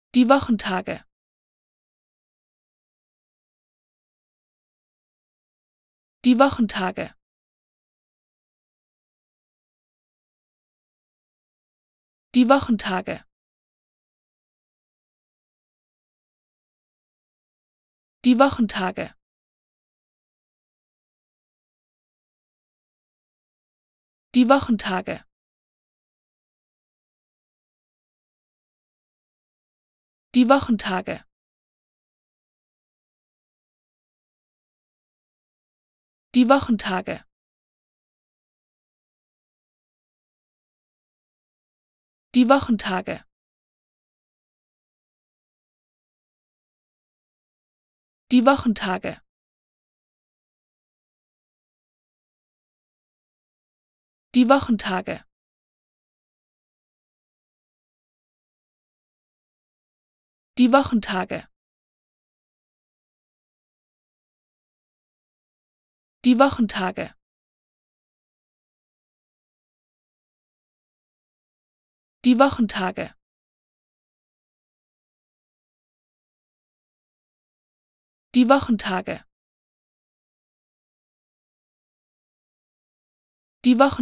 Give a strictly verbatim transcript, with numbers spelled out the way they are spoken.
Die Wochentage. Die Wochentage. Die Wochentage. Die Wochentage. Die Wochentage. Die Wochentage. Die Wochentage. Die Wochentage. Die Wochentage. Die Wochentage. Die Wochentage. Die Wochentage. Die Wochentage. Die Wochentage. Die Wochen